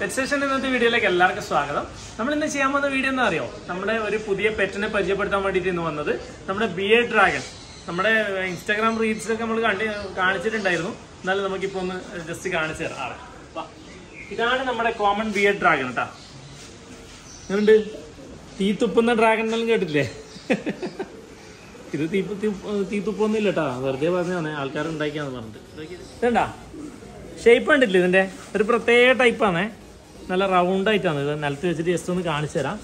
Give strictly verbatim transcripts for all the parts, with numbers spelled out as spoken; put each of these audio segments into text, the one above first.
പെറ്റ്സേഷൻ ഇന്നത്തെ വീഡിയോയിലേക്ക് എല്ലാവർക്കും സ്വാഗതം. നമ്മൾ ഇന്ന് ചെയ്യാൻ പോകുന്ന വീഡിയോ എന്താ അറിയോ, നമ്മുടെ ഒരു പുതിയ പെറ്റിനെ പരിചയപ്പെടുത്താൻ വേണ്ടിയിട്ട് ഇന്ന് വന്നത് നമ്മുടെ ബിയർഡ് ഡ്രാഗൺ. നമ്മുടെ ഇൻസ്റ്റാഗ്രാം റീൽസിലൊക്കെ നമ്മൾ കണ്ടി കാണിച്ചിട്ടുണ്ടായിരുന്നു. എന്നാലും നമുക്കിപ്പോൾ ഒന്ന് ജസ്റ്റ് കാണിച്ചു തരാം ആളെ. ഇതാണ് നമ്മുടെ കോമൺ ബിയർഡ് ഡ്രാഗൺ കേട്ടാ. ഇതുണ്ട് തീ തുപ്പുന്ന ഡ്രാഗൺ എന്നെല്ലാം കേട്ടില്ലേ? ഇത് തീ തീ തുപ്പൊന്നും ഇല്ല കേട്ടാ, വെറുതെ പറഞ്ഞാണ് ആൾക്കാർ ഉണ്ടാക്കിയാന്ന് പറഞ്ഞിട്ട്. ഇതണ്ടാ ഷേപ്പ് കണ്ടില്ലേ, ഇതിൻ്റെ ഒരു പ്രത്യേക ടൈപ്പാണേ. നല്ല റൗണ്ട് ആയിട്ടാണ് ഇത്. നിലത്ത് വെച്ചിട്ട് ജസ്റ്റ് ഒന്ന് കാണിച്ചു തരാം.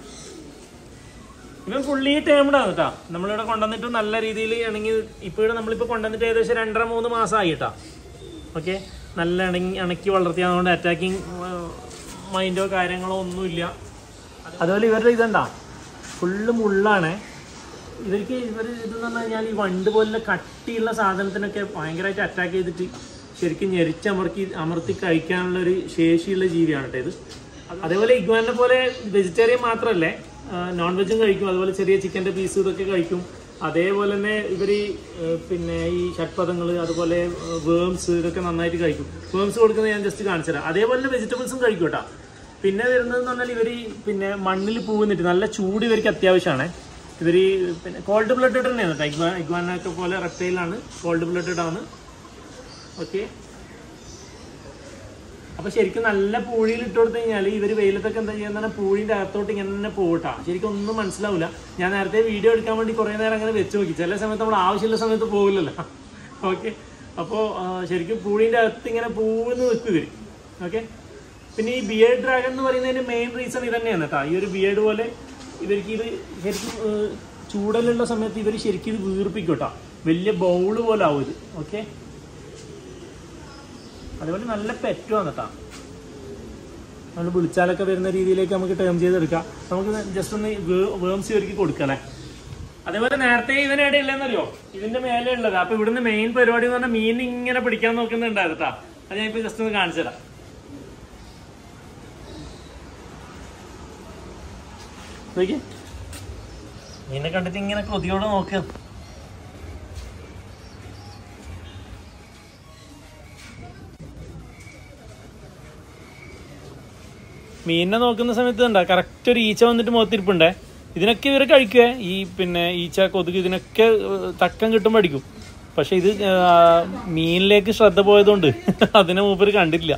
ഇവൻ ഫുള്ളി ടേംഡാണ് കേട്ടോ. നമ്മളിവിടെ കൊണ്ടുവന്നിട്ട് നല്ല രീതിയിൽ ഇണങ്ങി ഇപ്പോൾ ഇവിടെ നമ്മളിപ്പോൾ കൊണ്ടുവന്നിട്ട് ഏകദേശം രണ്ടര മൂന്ന് മാസമായി കേട്ടോ. ഓക്കെ, നല്ല ഇണങ്ങി ഇണക്കി വളർത്തിയതുകൊണ്ട് അറ്റാക്കിങ് മൈൻഡോ കാര്യങ്ങളോ ഒന്നുമില്ല. അതുപോലെ ഇവരുടെ ഇതെന്താ ഫുള്ള് മുള്ളാണേ. ഇവർക്ക് ഇവർ ഇതെന്ന് പറഞ്ഞു കഴിഞ്ഞാൽ ഈ വണ്ട് പോലുള്ള കട്ടിയുള്ള സാധനത്തിനൊക്കെ ഭയങ്കരമായിട്ട് അറ്റാക്ക് ചെയ്തിട്ട് ശരിക്കും ഞെരിച്ചമർത്തി അമർത്തി കഴിക്കാനുള്ളൊരു ശേഷിയുള്ള ജീവിയാണ് കേട്ടോ ഇത്. അതേപോലെ ഇഗ്വാനെ പോലെ വെജിറ്റേറിയൻ മാത്രമല്ലേ, നോൺ വെജും കഴിക്കും. അതുപോലെ ചെറിയ ചിക്കൻ്റെ പീസ് ഇതൊക്കെ കഴിക്കും. അതേപോലെ തന്നെ ഇവർ പിന്നെ ഈ ഷഡ്പദങ്ങൾ അതുപോലെ വേംസ് ഇതൊക്കെ നന്നായിട്ട് കഴിക്കും. വേംസ് കൊടുക്കുന്നത് ഞാൻ ജസ്റ്റ് കാണിച്ചു തരാം. അതേപോലെ തന്നെ വെജിറ്റബിൾസും കഴിക്കും കേട്ടോ. പിന്നെ വരുന്നതെന്ന് പറഞ്ഞാൽ ഇവർ പിന്നെ മണ്ണിൽ പൂവുന്നിട്ട് നല്ല ചൂട് ഇവർക്ക് അത്യാവശ്യമാണ്. ഇവർ പിന്നെ കോൾഡ് ബ്ലഡഡ് തന്നെയാണ് കേട്ടോ. ഇഗ്വാ ഇഗ്വാനൊക്കെ പോലെ റെപ്റ്റൈലാണ്, കോൾഡ് ബ്ലഡഡ് ആണ്. ഓക്കെ, അപ്പോൾ ശരിക്കും നല്ല പൂഴിയിൽ ഇട്ട് കൊടുത്തു കഴിഞ്ഞാൽ ഇവർ വെയിലത്തൊക്കെ എന്താ ചെയ്യുന്ന പൂഴിൻ്റെ അകത്തോട്ട് ഇങ്ങനെ പോകട്ടാ. ശരിക്കും ഒന്നും മനസ്സിലാവില്ല. ഞാൻ നേരത്തെ വീഡിയോ എടുക്കാൻ വേണ്ടി കുറേ നേരം അങ്ങനെ വെച്ച് നോക്കി. ചില സമയത്ത് നമ്മൾ ആവശ്യമുള്ള സമയത്ത് പോകില്ലല്ലോ. ഓക്കെ, അപ്പോൾ ശരിക്കും പൂഴിൻ്റെ അകത്ത് ഇങ്ങനെ പൂവെന്ന് നിൽക്കും ഇവർ. ഓക്കെ, പിന്നെ ഈ ബിയർഡ് ഡ്രാഗൺ എന്ന് പറയുന്നതിൻ്റെ മെയിൻ റീസൺ ഇത് തന്നെയാണ് കേട്ടോ. ഈ ഒരു ബിയർഡ് പോലെ ഇവർക്ക് ഇത് ശരിക്കും ചൂടലുള്ള സമയത്ത് ഇവർ ശരിക്കും ഇത് വീർപ്പിക്കും കേട്ടോ. വലിയ ബൗള് പോലെ ആവും ഇത്. ഓക്കെ, അതുപോലെ നല്ല പെറ്റുമാണ് കേട്ടോ. നമ്മൾ വിളിച്ചാലൊക്കെ വരുന്ന രീതിയിലേക്ക് നമുക്ക് ടേം ചെയ്തെടുക്കാം. നമുക്ക് ജസ്റ്റ് ഒന്ന് വേംസ് ഒരുക്കി കൊടുക്കാം അല്ലേ. അതേപോലെ നേരത്തെ ഇവനെവിടെ ഇല്ലെന്നറിയോ, ഇതിന്റെ മേലെ ഉള്ളത്. അപ്പൊ ഇവിടുന്ന് മെയിൻ പരിപാടി എന്ന് പറഞ്ഞാൽ മീൻ ഇങ്ങനെ പിടിക്കാൻ നോക്കുന്നുണ്ടായിരുന്നു കേട്ടോ. അത് ഞാൻ ഇപ്പൊ ജസ്റ്റ് ഒന്ന് കാണിച്ചു തരാം. നോക്കി, മീനെ കണ്ടിട്ട് ഇങ്ങനെ കൊതിയോടെ നോക്കുക. മീനിനെ നോക്കുന്ന സമയത്ത് ഉണ്ടാ കറക്റ്റ് ഒരു ഈച്ച വന്നിട്ട് മുഖത്തിരിപ്പുണ്ടേ. ഇതിനൊക്കെ ഇവർ കഴിക്കുവേ. ഈ പിന്നെ ഈച്ച, കൊതുക് ഇതിനൊക്കെ തക്കം കിട്ടുമ്പോൾ അടിക്കും. പക്ഷെ ഇത് മീനിലേക്ക് ശ്രദ്ധ പോയതുകൊണ്ട് അതിനെ മൂപ്പര് കണ്ടില്ല.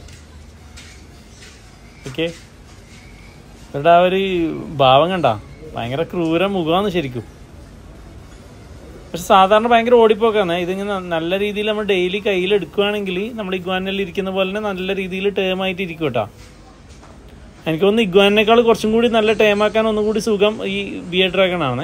ഓക്കെ, ഇവരുടെ ആ ഒരു ഭാവം കണ്ട ഭയങ്കര ക്രൂര മുഖമാണ് ശരിക്കും. പക്ഷെ സാധാരണ ഭയങ്കര ഓടിപ്പോക്കാണ്. ഇതിങ്ങനെ നല്ല രീതിയിൽ നമ്മൾ ഡെയിലി കയ്യിൽ എടുക്കുകയാണെങ്കിൽ നമ്മൾ ഇഗ്വാനിൽ ഇരിക്കുന്ന പോലെ തന്നെ നല്ല രീതിയിൽ ടേമായിട്ട് ഇരിക്കും കേട്ടോ. എനിക്ക് തോന്നുന്നു ഇഗ്വാനേക്കാൾ കുറച്ചും കൂടി നല്ല ടൈമാക്കാൻ ഒന്നും കൂടി സുഖം ഈ ബിയർഡ് ഡ്രാഗൺ ആണ്.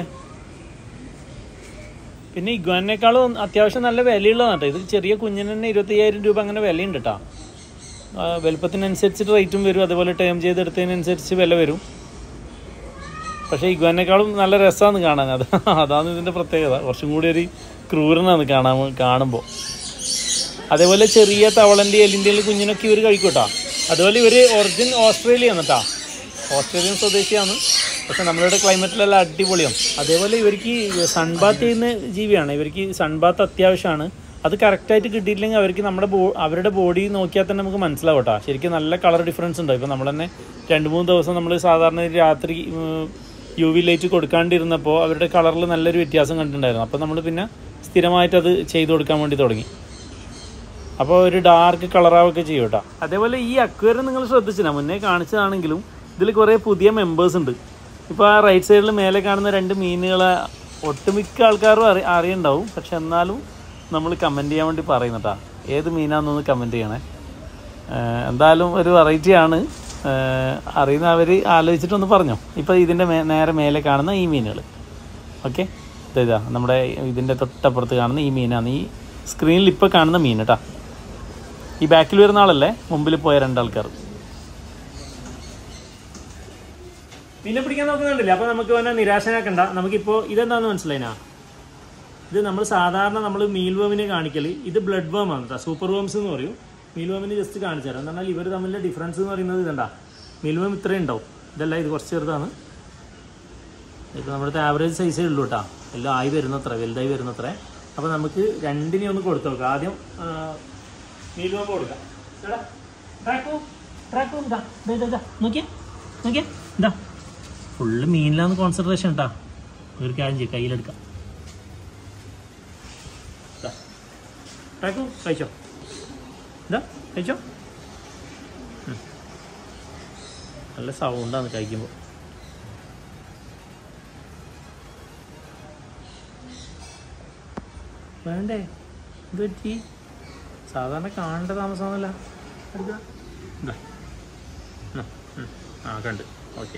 പിന്നെ ഇഗ്വാനേക്കാളും അത്യാവശ്യം നല്ല വിലയുള്ളതാണ് കേട്ടോ. ഇത് ചെറിയ കുഞ്ഞിന് തന്നെ ഇരുപത്തയ്യായിരം രൂപ അങ്ങനെ വിലയുണ്ട് കേട്ടോ. വലുപ്പത്തിനനുസരിച്ച് റേറ്റും വരും. അതുപോലെ ടേം ചെയ്തെടുത്തതിനനുസരിച്ച് വില വരും. പക്ഷേ ഇഗ്വാനേക്കാളും നല്ല രസമാണ് കാണാൻ. അത് അതാണ് ഇതിൻ്റെ പ്രത്യേകത. കുറച്ചും കൂടി ഒരു ക്രൂരനാണ് കാണാൻ കാണുമ്പോൾ. അതേപോലെ ചെറിയ തവളൻ്റെ എലിൻ്റെ കുഞ്ഞിനൊക്കെ ഇവർ കഴിക്കും കേട്ടോ. അതുപോലെ ഇവർ ഒറിജിൻ ഓസ്ട്രേലിയ ആണ് കേട്ടോ. ഓസ്ട്രേലിയൻ സ്വദേശിയാണ്. പക്ഷെ നമ്മളുടെ ക്ലൈമറ്റിലെല്ലാം അടിപൊളിയാണ്. അതേപോലെ ഇവർക്ക് സൺബാത്ത് ചെയ്യുന്ന ജീവിയാണ്. ഇവർക്ക് സൺബാത്ത് അത്യാവശ്യമാണ്. അത് കറക്റ്റായിട്ട് കിട്ടിയിട്ടില്ലെങ്കിൽ അവർക്ക് നമ്മുടെ ബോ അവരുടെ ബോഡി നോക്കിയാൽ തന്നെ നമുക്ക് മനസ്സിലാവും കേട്ടോ. ശരിക്കും നല്ല കളർ ഡിഫറൻസ് ഉണ്ട്. ഇപ്പോൾ നമ്മൾ തന്നെ രണ്ട് മൂന്ന് ദിവസം നമ്മൾ സാധാരണ രാത്രി യു വി ലൈറ്റ് കൊടുക്കാണ്ടിരുന്നപ്പോൾ അവരുടെ കളറിൽ നല്ലൊരു വ്യത്യാസം കണ്ടിട്ടുണ്ടായിരുന്നു. അപ്പോൾ നമ്മൾ പിന്നെ സ്ഥിരമായിട്ടത് ചെയ്ത് കൊടുക്കാൻ വേണ്ടി തുടങ്ങി. അപ്പോൾ ഒരു ഡാർക്ക് കളറാവൊക്കെ ചെയ്യും കേട്ടോ. അതേപോലെ ഈ അക്വേറിയം നിങ്ങൾ ശ്രദ്ധിച്ചില്ല, മുന്നേ കാണിച്ചതാണെങ്കിലും ഇതിൽ കുറേ പുതിയ മെമ്പേഴ്സ് ഉണ്ട്. ഇപ്പോൾ ആ റൈറ്റ് സൈഡിൽ മേലെ കാണുന്ന രണ്ട് മീനുകളെ ഒട്ടുമിക്ക ആൾക്കാരും അറി അറിയുണ്ടാവും. പക്ഷെ എന്നാലും നമ്മൾ കമൻറ്റ് ചെയ്യാൻ വേണ്ടി പറയുന്നട്ടാ. ഏത് മീനാണെന്നൊന്ന് കമൻറ്റ് ചെയ്യണേ. എന്തായാലും ഒരു വെറൈറ്റിയാണ്. അറിയുന്നവർ ആലോചിച്ചിട്ടൊന്ന് പറഞ്ഞോ. ഇപ്പോൾ ഇതിൻ്റെ മേ നേരെ മേലെ കാണുന്ന ഈ മീനുകൾ. ഓക്കെ, ഇതാ നമ്മുടെ ഇതിൻ്റെ തൊട്ടപ്പുറത്ത് കാണുന്ന ഈ മീനാണ് ഈ സ്ക്രീനിൽ ഇപ്പോൾ കാണുന്ന മീൻ കേട്ടോ. ഈ ബാക്കിൽ വരുന്ന ആളല്ലേ മുമ്പിൽ പോയ രണ്ടാൾക്കാർ. മീനെ പിടിക്കാൻ നോക്കുന്നുണ്ടല്ലേ. അപ്പോൾ നമുക്ക് തന്നെ നിരാശനാക്കണ്ട. നമുക്കിപ്പോൾ ഇതെന്താണെന്ന് മനസ്സിലായിനാ. ഇത് നമ്മൾ സാധാരണ നമ്മൾ മീൽ വേമിനെ കാണിക്കൽ ഇത് ബ്ലഡ് വേം ആണ് കേട്ടോ. സൂപ്പർ വേംസ് എന്ന് പറയും. മീൽ വേമിന് ജസ്റ്റ് കാണിച്ചു തരാം. എന്ന് പറഞ്ഞാൽ ഇവർ തമ്മിലുള്ള ഡിഫറൻസ് എന്ന് പറയുന്നത് ഇതെന്താ, മീൽ വേം ഇത്രയും ഉണ്ടാവും. ഇതല്ല, ഇത് കുറച്ച് ചെറുതാണ്. ഇപ്പോൾ നമ്മുടെ ആവറേജ് സൈസേ ഉള്ളൂ കേട്ടോ. എല്ലാം ആയി വരുന്നത്ര, വലുതായി വരുന്നത്ര. അപ്പോൾ നമുക്ക് രണ്ടിനെ ഒന്ന് കൊടുത്തു നോക്കാം. ആദ്യം മീൽ വേം കൊടുക്കാം. ട്രാക്ക് ഇതാ ഇതാ നോക്കിയേ നോക്കിയേ ഇതാ ഫുള്ള് മീനിലാന്ന് കോൺസെൻട്രേഷൻ കേട്ടാ. ഒരു കാര്യം ചെയ്യും, കയ്യിലെടുക്കാം. ട്രാക്കും കഴിച്ചോ, ഇതാ കഴിച്ചോ. നല്ല സൗണ്ടാണ് കഴിക്കുമ്പോൾ. വേണ്ടേ ഇത് പറ്റി സാധാരണ കാണേണ്ട താമസമാണല്ല. എടുക്കുക ആ കണ്ട് ഓക്കെ.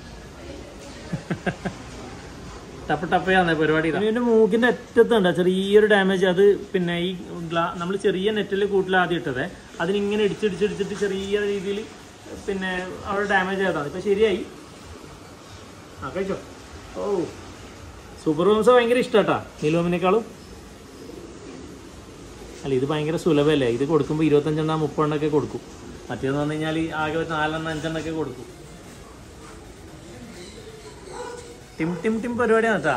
ടപ്പ് ടപ്പയാന്നേ പരിപാടി. ഇതിൻ്റെ മൂക്കിൻ്റെ അറ്റത്തുണ്ട് ചെറിയൊരു ഡാമേജ്. അത് പിന്നെ ഈ ഗ്ലാ നമ്മൾ ചെറിയ നെറ്റിൽ കൂട്ടിൽ ആദ്യം ഇട്ടതേ, അതിനിങ്ങനെ ഇടിച്ചിടിച്ചിടിച്ചിട്ട് ചെറിയ രീതിയിൽ പിന്നെ അവിടെ ഡാമേജ് ആയതാണ്. ഇപ്പം ശരിയായി. ആ കഴിച്ചോ. ഓ സൂപ്പർ ബോംസ് ഭയങ്കര ഇഷ്ടമാട്ടാ നീലോമിനേക്കാളും. അല്ല ഇത് ഭയങ്കര സുലഭമല്ലേ, ഇത് കൊടുക്കുമ്പോൾ ഇരുപത്തഞ്ചെണ്ണം മുപ്പതെണ്ണൊക്കെ കൊടുക്കും. മറ്റേന്ന് പറഞ്ഞു കഴിഞ്ഞാൽ ആകെ ഒരു നാലെണ്ണം അഞ്ചെണ്ണൊക്കെ കൊടുക്കും. ടിം ടിം ടിം പരിപാടിയാണ് കേട്ടാ.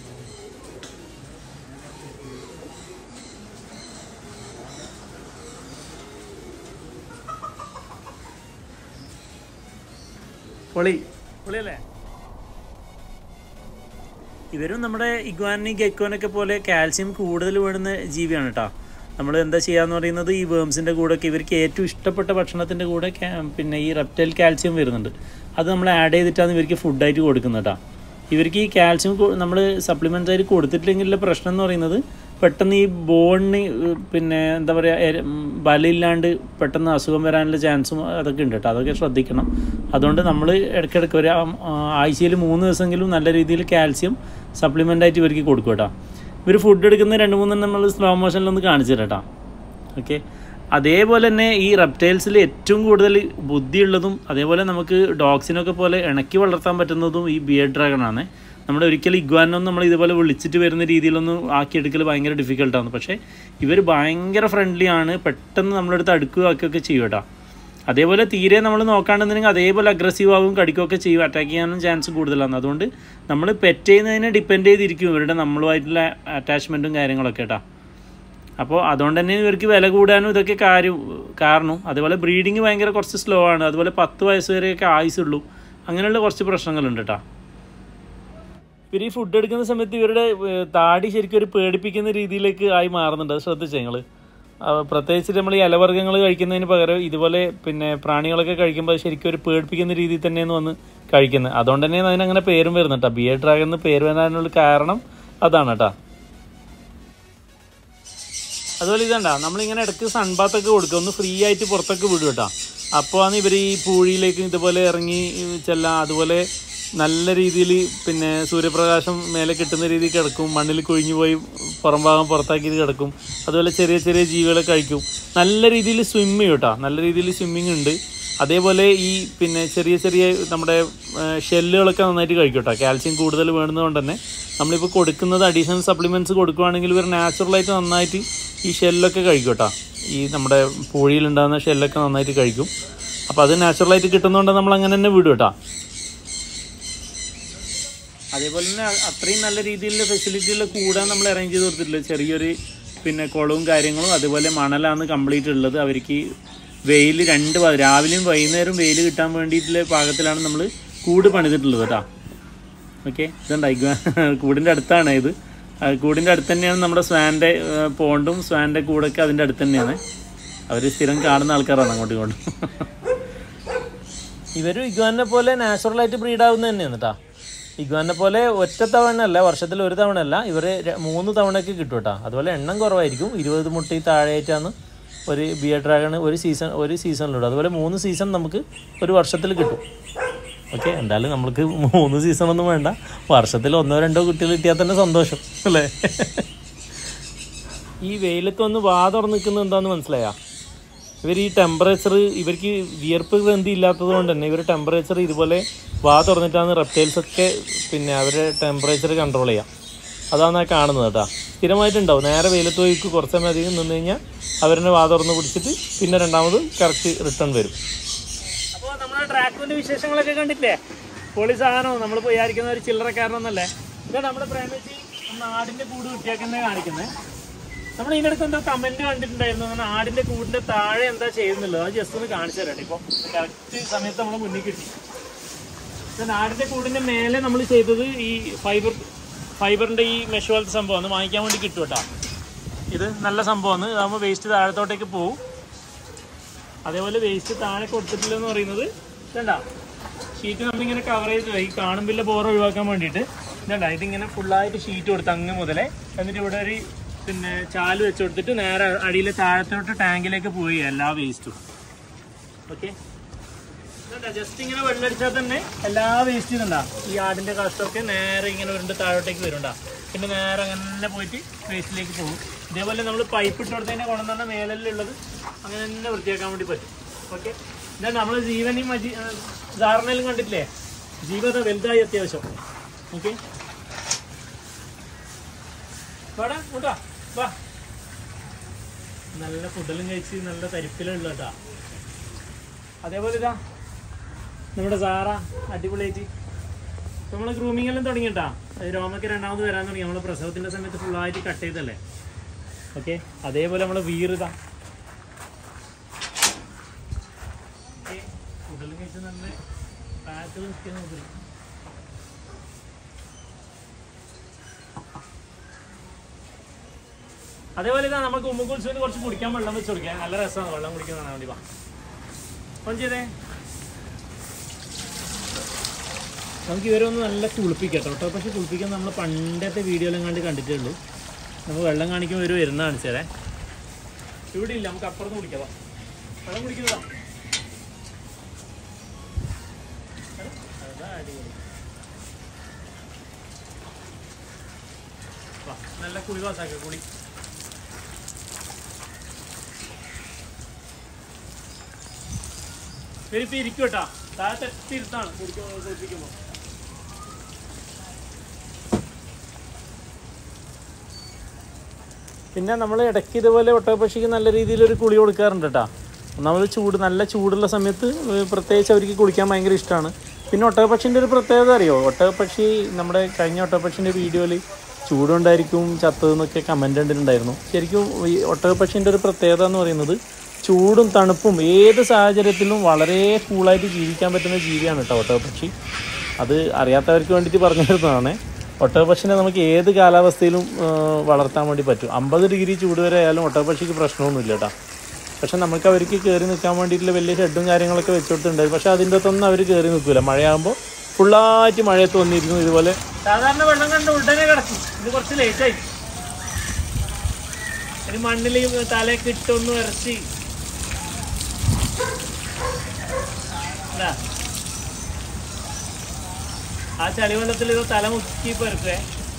പൊളി പൊളിയല്ലേ. ഇവരും നമ്മുടെ ഇഗ്വാനി ഗെക്കോനൊക്കെ പോലെ കാൽസ്യം കൂടുതൽ വേണ്ടുന്ന ജീവിയാണ് കേട്ടോ. നമ്മൾ എന്താ ചെയ്യാന്ന് പറയുന്നത്, ഈ വേംസിൻ്റെ കൂടെയൊക്കെ ഇവർക്ക് ഏറ്റവും ഇഷ്ടപ്പെട്ട ഭക്ഷണത്തിൻ്റെ കൂടെ പിന്നെ ഈ റെപ്റ്റൈൽ കാൽസ്യം വരുന്നുണ്ട്. അത് നമ്മൾ ആഡ് ചെയ്തിട്ടാണ് ഇവർക്ക് ഫുഡായിട്ട് കൊടുക്കുന്നത് കേട്ടോ. ഇവർക്ക് ഈ കാൽസ്യം നമ്മൾ സപ്ലിമെൻ്റ് ആയിട്ട് കൊടുത്തിട്ടില്ലെങ്കിലുള്ള പ്രശ്നം എന്ന് പറയുന്നത് പെട്ടെന്ന് ഈ ബോണിന് പിന്നെ എന്താ പറയുക ബലമില്ലാണ്ട് പെട്ടെന്ന് അസുഖം വരാനുള്ള ചാൻസും അതൊക്കെ ഉണ്ട് കേട്ടോ. അതൊക്കെ ശ്രദ്ധിക്കണം. അതുകൊണ്ട് നമ്മൾ ഇടയ്ക്കിടയ്ക്ക് ഒരു ആഴ്ചയിൽ മൂന്ന് ദിവസമെങ്കിലും നല്ല രീതിയിൽ കാൽസ്യം സപ്ലിമെൻ്റ് ആയിട്ട് ഇവർക്ക് കൊടുക്കും കേട്ടോ. ഇവർ ഫുഡ് എടുക്കുന്ന രണ്ട് മൂന്നെണ്ണം നമ്മൾ സ്ലോ മോഷനിലൊന്ന് കാണിച്ചു തരാം കേട്ടോ. ഓക്കെ. അതേപോലെ തന്നെ ഈ റെപ്റ്റൈൽസിൽ ഏറ്റവും കൂടുതൽ ബുദ്ധിയുള്ളതും അതേപോലെ നമുക്ക് ഡോഗ്സിനൊക്കെ പോലെ ഇണക്കി വളർത്താൻ പറ്റുന്നതും ഈ ബിയർഡ് ഡ്രാഗണാണ്. നമ്മൾ ഒരിക്കലും ഇഗ്വാനൊന്നും നമ്മൾ ഇതുപോലെ വിളിച്ചിട്ട് വരുന്ന രീതിയിലൊന്നും ആക്കിയെടുക്കൽ ഭയങ്കര ഡിഫിക്കൽട്ടാണ്. പക്ഷേ ഇവർ ഭയങ്കര ഫ്രണ്ട്ലി ആണ്, പെട്ടെന്ന് നമ്മളെടുത്ത് അടുക്കുക ആക്കുകയൊക്കെ ചെയ്യും കേട്ടോ. അതേപോലെ തീരെ നമ്മൾ നോക്കാണ്ടെന്നുണ്ടെങ്കിൽ അതേപോലെ അഗ്രസീവ് ആവും, കടിക്കുകയൊക്കെ ചെയ്യും, അറ്റാക്ക് ചെയ്യാനും ചാൻസ് കൂടുതലാണ്. അതുകൊണ്ട് നമ്മൾ പെറ്റ് ചെയ്യുന്നതിനെ ഡിപ്പെൻഡ് ചെയ്തിരിക്കും ഇവരുടെ നമ്മളുമായിട്ടുള്ള അറ്റാച്ച്മെൻറ്റും കാര്യങ്ങളൊക്കെ കേട്ടോ. അപ്പോൾ അതുകൊണ്ട് തന്നെ ഇവർക്ക് വില കൂടാനും ഇതൊക്കെ കാര്യം കാരണം. അതേപോലെ ബ്രീഡിങ് ഭയങ്കര കുറച്ച് സ്ലോ ആണ്. അതുപോലെ പത്ത് വയസ്സ് വരെയൊക്കെ ആയുസുള്ളൂ. അങ്ങനെയുള്ള കുറച്ച് പ്രശ്നങ്ങളുണ്ട് കേട്ടോ. ഇവർ ഈ ഫുഡ് എടുക്കുന്ന സമയത്ത് ഇവരുടെ താടി ശരിക്കും ഒരു പേടിപ്പിക്കുന്ന രീതിയിലേക്ക് ആയി മാറുന്നുണ്ട്. അത് ശ്രദ്ധിച്ചേ നിങ്ങൾ. പ്രത്യേകിച്ച് നമ്മൾ ഈ ഇലവർഗ്ഗങ്ങൾ കഴിക്കുന്നതിന് പകരം ഇതുപോലെ പിന്നെ പ്രാണികളൊക്കെ കഴിക്കുമ്പോൾ ശരിക്കും ഒരു പേടിപ്പിക്കുന്ന രീതിയിൽ തന്നെയാണ് വന്ന് കഴിക്കുന്നത്. അതുകൊണ്ട് തന്നെയാണ് അതിനങ്ങനെ പേരും വരുന്നത് കേട്ടോ. ബിയർഡ് ഡ്രാഗൺ എന്ന് പേര് വരാനുള്ള കാരണം അതാണ് കേട്ടോ. അതുപോലെ ഇതണ്ട നമ്മളിങ്ങനെ ഇടയ്ക്ക് സൺബാത്തൊക്കെ കൊടുക്കുക, ഒന്ന് ഫ്രീ ആയിട്ട് പുറത്തൊക്കെ വിടും കേട്ടോ. അപ്പോൾ ആണ് ഇവർ ഈ പൂഴിയിലേക്ക് ഇതുപോലെ ഇറങ്ങി ചെല്ലാം. അതുപോലെ നല്ല രീതിയിൽ പിന്നെ സൂര്യപ്രകാശം മേലെ കിട്ടുന്ന രീതിയിൽ കിടക്കും. മണ്ണിൽ കൊഴിഞ്ഞു പോയി പുറം ഭാഗം പുറത്താക്കിയിട്ട് കിടക്കും. അതുപോലെ ചെറിയ ചെറിയ ജീവികളെ കഴിക്കും. നല്ല രീതിയിൽ സ്വിമ്മ് ചെയ്യും കേട്ടോ. നല്ല രീതിയിൽ സ്വിമ്മിങ് ഉണ്ട്. അതേപോലെ ഈ പിന്നെ ചെറിയ ചെറിയ നമ്മുടെ ഷെല്ലുകളൊക്കെ നന്നായിട്ട് കഴിക്കും കേട്ടോ. കാൽസ്യം കൂടുതൽ വേണ്ടുന്നതുകൊണ്ട് തന്നെ നമ്മളിപ്പോൾ കൊടുക്കുന്നത് അഡീഷണൽ സപ്ലിമെൻറ്റ്സ് കൊടുക്കുകയാണെങ്കിൽ ഇവർ നാച്ചുറലായിട്ട് നന്നായിട്ട് ഈ ഷെല്ലൊക്കെ കഴിക്കും കേട്ടോ. ഈ നമ്മുടെ പൂഴിയിലുണ്ടാകുന്ന ഷെല്ലൊക്കെ നന്നായിട്ട് കഴിക്കും. അപ്പോൾ അത് നാച്ചുറലായിട്ട് കിട്ടുന്നതുകൊണ്ട് നമ്മൾ അങ്ങനെ തന്നെ വിടും കേട്ടോ. അതേപോലെ തന്നെ അത്രയും നല്ല രീതിയിലുള്ള ഫെസിലിറ്റിയുള്ള കൂടാൻ നമ്മൾ അറേഞ്ച് ചെയ്ത് കൊടുത്തിട്ടില്ല. ചെറിയൊരു പിന്നെ കുളവും കാര്യങ്ങളും അതുപോലെ മണലാണ് കംപ്ലീറ്റ് ഉള്ളത്. അവർക്ക് വെയിൽ രണ്ട് രാവിലെയും വൈകുന്നേരം വെയിൽ കിട്ടാൻ വേണ്ടിയിട്ടുള്ള പാകത്തിലാണ് നമ്മൾ കൂട് പണിതിട്ടുള്ളത് കേട്ടോ. ഓക്കെ. ഇതുണ്ടായി കൂടിൻ്റെ അടുത്താണ് ഇത്. കൂടിൻ്റെ അടുത്ത് തന്നെയാണ് നമ്മുടെ സ്വാൻ്റെ പോണ്ടും സ്വാൻ്റെ കൂടൊക്കെ അതിൻ്റെ അടുത്ത് തന്നെയാണ്. അവർ സ്ഥിരം കാണുന്ന ആൾക്കാരാണ് അങ്ങോട്ടും ഇങ്ങോട്ടും. ഇവരും ഇഗ്വാനെ പോലെ നാച്ചുറലായിട്ട് ബ്രീഡാവുന്നത് തന്നെയാണ് കേട്ടോ. ഇഗ്വാനെ പോലെ ഒറ്റ തവണ അല്ല, വർഷത്തിൽ ഒരു തവണ അല്ല, ഇവർ മൂന്ന് തവണയൊക്കെ കിട്ടും കേട്ടോ. അതുപോലെ എണ്ണം കുറവായിരിക്കും. ഇരുപത് മുട്ടി താഴെയായിട്ടാണ് ഒരു ബിയർഡ് ഡ്രാഗൺ ഒരു സീസൺ ഒരു സീസണിലിടും. അതുപോലെ മൂന്ന് സീസൺ നമുക്ക് ഒരു വർഷത്തിൽ കിട്ടും. ഓക്കെ. എന്തായാലും നമുക്ക് മൂന്ന് സീസണൊന്നും വേണ്ട, വർഷത്തിൽ ഒന്നോ രണ്ടോ കുട്ടികൾ കിട്ടിയാൽ തന്നെ സന്തോഷം അല്ലേ. ഈ വെയിലത്തൊന്ന് വാ തുറന്ന് നിൽക്കുന്നത് എന്താണെന്ന് മനസ്സിലായാ? ഇവർ ഈ ടെമ്പറേച്ചർ ഇവർക്ക് വിയർപ്പ് ഗ്രന്ഥി ഇല്ലാത്തത് കൊണ്ട് തന്നെ ഇവർ ടെമ്പറേച്ചർ ഇതുപോലെ വാ തുറന്നിട്ടാണ് റെപ്റ്റൈൽസൊക്കെ പിന്നെ അവരുടെ ടെമ്പറേച്ചർ കൺട്രോൾ ചെയ്യാം. അതാണ് ആ കാണുന്നത് കേട്ടോ. സ്ഥിരമായിട്ടുണ്ടാവും. നേരെ വെയിലത്ത് പോയിക്ക് കുറച്ച് സമയം അധികം നിന്ന് കഴിഞ്ഞാൽ അവരെ വാ തുറന്ന് പിടിച്ചിട്ട് പിന്നെ രണ്ടാമത് കറക്റ്റ് റിട്ടേൺ വരും. അപ്പോൾ നമ്മുടെ ട്രാക്കിൻ്റെ വിശേഷങ്ങളൊക്കെ കണ്ടില്ലേ? പൊളി സാധനവും നമ്മൾ വിചാരിക്കുന്ന ഒരു ചില്ലറക്കാരനൊന്നല്ലേ. ഇതാണ് നമ്മുടെ പ്രേമിച്ച് നാടിൻ്റെ കൂട് കുട്ടിയൊക്കെ തന്നെ കാണിക്കുന്നത്. നമ്മൾ ഇതിനടുത്ത് എന്താ കമന്റ് കണ്ടിട്ടുണ്ടായിരുന്നു, അങ്ങനെ ആടിന്റെ കൂടിന്റെ താഴെ എന്താ ചെയ്യുന്നുള്ളത് അത് ജസ്റ്റ് ഒന്ന് കാണിച്ചു തരാം. ഇപ്പൊ കറക്റ്റ് സമയത്ത് നമ്മളെ മുന്നിൽ കിട്ടി. ആടിന്റെ കൂടിന്റെ മേലെ നമ്മൾ ചെയ്തത് ഈ ഫൈബർ ഫൈബറിന്റെ ഈ മെഷ് പോലത്തെ സംഭവമാണ്, വാങ്ങിക്കാൻ വേണ്ടി കിട്ടും കേട്ടോ. ഇത് നല്ല സംഭവമാണ്, ഇതാകുമ്പോൾ വേസ്റ്റ് താഴത്തോട്ടേക്ക് പോവും. അതേപോലെ വേസ്റ്റ് താഴെ കൊടുത്തിട്ടില്ലെന്ന് പറയുന്നത് ഇതണ്ട ഷീറ്റ് നമ്മളിങ്ങനെ കവർ ചെയ്ത് ഈ കാണുമ്പില്ല ബോർ ഒഴിവാക്കാൻ വേണ്ടിയിട്ട് ഇതണ്ട ഇതിങ്ങനെ ഫുള്ളായിട്ട് ഷീറ്റ് കൊടുത്ത് അങ്ങ് മുതലേ, എന്നിട്ട് ഇവിടെ ഒരു പിന്നെ ചാല് വെച്ച് കൊടുത്തിട്ട് നേരെ അടിയിൽ താഴത്തോട്ട് ടാങ്കിലേക്ക് പോയി എല്ലാ വേസ്റ്റും. ഓക്കെ, ജസ്റ്റ് ഇങ്ങനെ വെള്ളമടിച്ചാൽ തന്നെ എല്ലാ വേസ്റ്റും ഇതുണ്ടാ ഈ ആടിന്റെ കാഷ്ടമൊക്കെ നേരെ ഇങ്ങനെ ഉരുണ്ട് താഴോട്ടേക്ക് വരുന്നുണ്ടാ. പിന്നെ നേരെ അങ്ങനെ പോയിട്ട് വേസ്റ്റിലേക്ക് പോകും. ഇതേപോലെ നമ്മൾ പൈപ്പ് ഇട്ട് കൊടുത്തതിനെ കൊണ്ടുവന്ന മേലിലുള്ളത് അങ്ങനെ തന്നെ വൃത്തിയാക്കാൻ വേണ്ടി പറ്റും. ഓക്കെ, എന്താ നമ്മൾ ജീവനെയും മജി സാറിനെല്ലാം കണ്ടിട്ടില്ലേ, ജീവത വലുതായി അത്യാവശ്യം. ഓക്കെ, വാടാ കൂട്ടാ വാ. നല്ല ഫുഡെല്ലാം കഴിച്ച് നല്ല തരിപ്പിലുള്ള കേട്ടാ. അതേപോലെ ഇതാ നമ്മുടെ സാറ അടിപൊളിയായിട്ട് നമ്മൾ ഗ്രൂമിംഗ് എല്ലാം തുടങ്ങിയിട്ടാ. രോമയ്ക്ക് രണ്ടാമത് വരാൻ തുടങ്ങി, നമ്മളെ പ്രസവത്തിന്റെ സമയത്ത് ഫുള്ളായിട്ട് കട്ട് ചെയ്തല്ലേ. ഓക്കെ, അതേപോലെ നമ്മൾ വീറിതാ ഫുഡെല്ലാം കഴിച്ച് നല്ല പാക്ക് നിൽക്കാൻ നോക്കില്ല. അതേപോലെ ഇതാ നമുക്ക് ഉമ്മുകുൽസുവിന് കുറച്ച് കുടിക്കാൻ വെള്ളം വെച്ച് കൊടുക്കാം. നല്ല രസമാണ് വെള്ളം കുടിക്കുന്നതാണ് വേണ്ടി. വാ ഓൺ ചെയ്തേ. നമുക്ക് ഇവരൊന്ന് നല്ല കുളിപ്പിക്കാം കേട്ടോ. പക്ഷെ കുളിപ്പിക്കാൻ നമ്മൾ പണ്ടത്തെ വീഡിയോയിലും കണ്ട് കണ്ടിട്ടേ ഉള്ളൂ. നമ്മൾ വെള്ളം കാണിക്കുമ്പോൾ ഇവർ വരുന്ന കാണിച്ചതേ. ഇവിടെ ഇല്ല, നമുക്ക് അപ്പുറത്ത് കുടിക്കാം. വെള്ളം കുടിക്കുന്നതാ നല്ല കുളി പാസാക്ക കുളി. ഇവരിപ്പോൾ ഇരിക്കും കേട്ടോ, താഴെ ഇരുത്താണ് കുടിക്കുമ്പോൾ കുളിപ്പിക്കുമ്പോൾ. പിന്നെ നമ്മൾ ഇടയ്ക്ക് ഇതുപോലെ ഒട്ടകപ്പക്ഷിക്ക് നല്ല രീതിയിലൊരു കുളി കൊടുക്കാറുണ്ട് കേട്ടോ. ഒന്നാമത് ചൂട്, നല്ല ചൂടുള്ള സമയത്ത് പ്രത്യേകിച്ച് അവർക്ക് കുളിക്കാൻ ഭയങ്കര ഇഷ്ടമാണ്. പിന്നെ ഒട്ടകപ്പക്ഷീൻ്റെ ഒരു പ്രത്യേകത അറിയോ, ഒട്ടകപ്പക്ഷി നമ്മുടെ കഴിഞ്ഞ ഒട്ടകപ്പക്ഷീൻ്റെ വീഡിയോയിൽ ചൂടുണ്ടായിരിക്കും ചത്തതെന്നൊക്കെ കമൻ്റ് കണ്ടിട്ടുണ്ടായിരുന്നു. ശരിക്കും ഈ ഒട്ടകപ്പക്ഷീൻ്റെ ഒരു പ്രത്യേകത എന്ന് പറയുന്നത് ചൂടും തണുപ്പും ഏത് സാഹചര്യത്തിലും വളരെ കൂളായിട്ട് ജീവിക്കാൻ പറ്റുന്ന ജീവിയാണ് കേട്ടോ ഒട്ടകപ്പക്ഷി. അത് അറിയാത്തവർക്ക് വേണ്ടിയിട്ട് പറഞ്ഞു തരുന്നതാണ്. ഒട്ടകപ്പക്ഷിനെ നമുക്ക് ഏത് കാലാവസ്ഥയിലും വളർത്താൻ വേണ്ടി പറ്റും. അമ്പത് ഡിഗ്രി ചൂട് വരെ ആയാലും ഒട്ടകപ്പക്ഷിക്ക് പ്രശ്നമൊന്നുമില്ല കേട്ടോ. പക്ഷെ നമുക്ക് അവർക്ക് കയറി നിൽക്കാൻ വേണ്ടിയിട്ടുള്ള വലിയ ഷെഡും കാര്യങ്ങളൊക്കെ വെച്ച് കൊടുത്തിട്ടുണ്ടായിരുന്നു. പക്ഷെ അതിൻ്റെ അകത്തൊന്നും അവർ കയറി നിൽക്കില്ല. മഴയാകുമ്പോൾ ഫുള്ളായിട്ട് മഴയത്ത് വന്നിരിക്കുന്നു. ഇതുപോലെ സാധാരണ വെള്ളം കണ്ട് ഉടനെ കിടക്കും. ഇത് കുറച്ച് ലേറ്റായി. ഒരു മണ്ണിൽ തലയൊക്കെ ഇട്ടൊന്ന് ഇറച്ചി ആ ചളിവെള്ളത്തിൽ ഇത് തല മുക്കി പെറുക്കേ.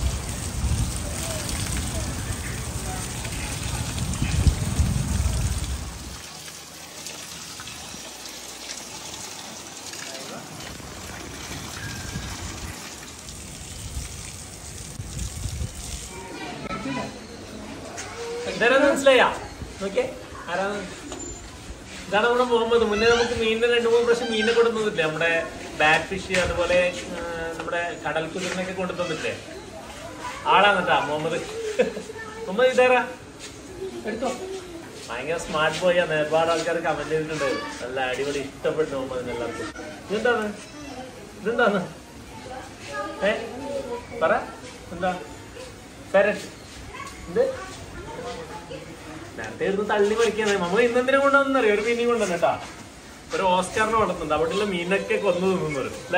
എന്തായാലും മനസ്സിലായാ? ഓക്കെ, ആരാണ്? ഇതാണ് നമ്മുടെ മുഹമ്മദ്. മുന്നേ നമുക്ക് മീനിനെ രണ്ട് മൂന്ന് പ്രാവശ്യം മീനിനെ കൊണ്ടുതന്നില്ലേ, നമ്മുടെ ബാറ്റ് ഫിഷ്, അതുപോലെ നമ്മുടെ കടൽ കുതിരിനൊക്കെ കൊണ്ടു തന്നില്ലേ. ആളാണ് കേട്ടാ മുഹമ്മദ്. മുഹമ്മദ് ഇതേറാ എടുത്തോ. ഭയങ്കര സ്മാർട്ട് ബോയ് ആണ്. ഒരുപാട് ആൾക്കാർ കമന്റ് ചെയ്തിട്ടുണ്ട്. നല്ല അടിപൊളി, ഇഷ്ടപ്പെട്ടു മുഹമ്മദിന് എല്ലാവർക്കും. ഇതെന്താണ് ഇതെന്താന്ന് ഏ പറ, എന്താ പാരറ്റ്? ഇത് നേരത്തെ ഇരുന്ന് തള്ളി മറിക്കുന്നത്. നമ്മൾ ഇന്നെന്തിനെ കൊണ്ടുവന്നറിയോ, ഒരു മീനിനെ കൊണ്ടുവന്നു കേട്ടാ. ഒരു ഓസ്കാറിനെ വളർത്തുന്നുണ്ട്. അവിടെയുള്ള മീനൊക്കെ കൊന്നു തിന്നു വരും അല്ലേ.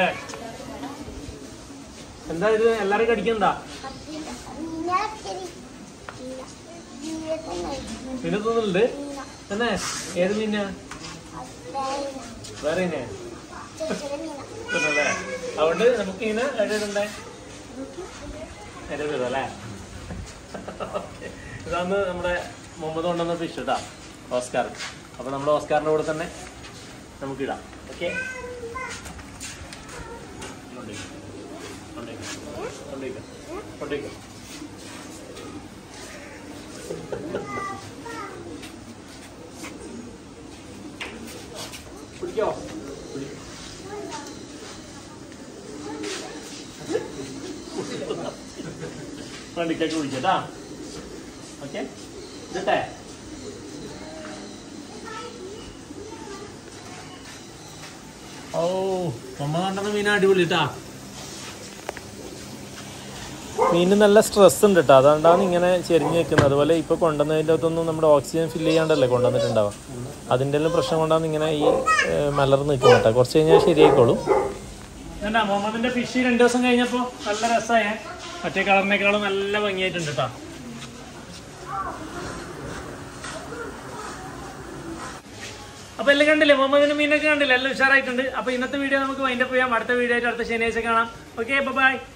എന്താ ഇത് എല്ലാരും കടിക്കണ്ടാ? മീനെ തിന്നുന്നുണ്ട് തന്നെ. ഏത് മീനാ? വേറെ മീനെ തിന്നല്ലേ. അതുകൊണ്ട് നമുക്ക് ഇങ്ങനെ എഴുതണ്ടേ എഴുതല്ലേ. ഇതാണ് നമ്മുടെ മുഹമ്മദ് കൊണ്ടുവന്ന ഫിഷ് കേട്ടാ, ഓസ്കാർ. അപ്പൊ നമ്മുടെ ഓസ്കാറിന്റെ കൂടെ തന്നെ നമുക്ക് ഇടാം. ഓക്കെ, പിടിക്കോ? വണ്ടിക്കൊക്കെ പിടിക്കട്ടാ. ഓക്കെ. ഇതട്ടെ ഓ മമ്മ കണ്ടെന്ന മീൻ അടിപൊളിട്ടാ. മീന് നല്ല സ്ട്രെസ് ഉണ്ട് കേട്ടോ, അതുകൊണ്ടാണ് ഇങ്ങനെ ചെരിഞ്ഞ് നിൽക്കുന്നത്. അതുപോലെ ഇപ്പോൾ കൊണ്ടുവന്നതിൻ്റെ അകത്തൊന്നും നമ്മുടെ ഓക്സിജൻ ഫില്ല് ചെയ്യാണ്ടല്ലേ കൊണ്ടുവന്നിട്ടുണ്ടാവുക. അതിൻ്റെ എല്ലാം പ്രശ്നം കൊണ്ടാണ് ഇങ്ങനെ ഈ മലർന്ന് നിൽക്കുന്നത് കേട്ടോ. കുറച്ച് കഴിഞ്ഞാൽ ശരിയായിക്കോളും. എന്നാ മുഹമ്മദിൻ്റെ ഫിഷ് രണ്ട് ദിവസം കഴിഞ്ഞപ്പോൾ നല്ല രസമായ മറ്റേ കളറിനേക്കാളും നല്ല ഭംഗിയായിട്ടുണ്ട് കേട്ടോ. അപ്പോൾ എല്ലാം കണ്ടില്ലേ, മുഹമ്മദിൻ്റെ മീനൊക്കെ കണ്ടില്ലേ, എല്ലാം ഉഷാറായിട്ടുണ്ട്. അപ്പോൾ ഇന്നത്തെ വീഡിയോ നമുക്ക് വൈൻഡപ്പ് ചെയ്യാം. അടുത്ത വീഡിയോ ആയിട്ട് അടുത്ത ശനിയാഴ്ച കാണാം. Okay, by.